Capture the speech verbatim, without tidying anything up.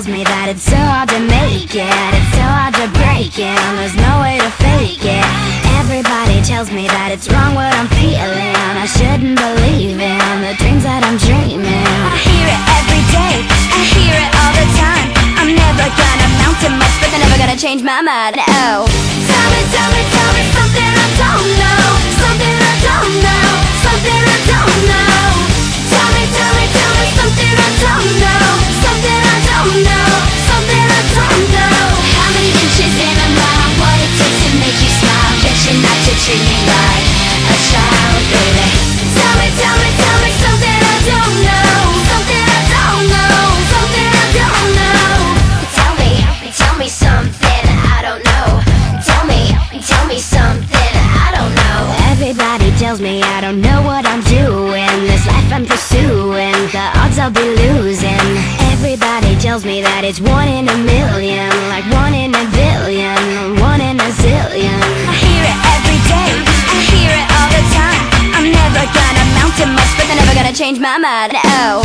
tells me that it's so hard to make it, it's so hard to break it, and there's no way to fake it. Everybody tells me that it's wrong what I'm feeling, I shouldn't believe in the dreams that I'm dreaming. I hear it every day, I hear it all the time. I'm never gonna amount to much, but they're never gonna change my mind. Oh, tell me, tell me, tell me something I don't know, something I don't know, something I don't know. Tell me, tell me, tell me something I don't know, something I don't know, something I don't know. How many inches in a mile, what it takes to make you smile, just you not to treat me like a child, baby. Tell me, tell me, tell me something I don't know, something I don't know, something I don't know. Tell me, tell me something I don't know. Tell me, tell me something I don't know. Everybody tells me I don't know what I'm doing, this life I'm pursuing, the odds I'll be losing. Everybody tells me that it's one in a million, like one in a billion, one in a zillion. I hear it every day, I hear it all the time. I'm never gonna amount to much, but they're never gonna change my mind. Oh,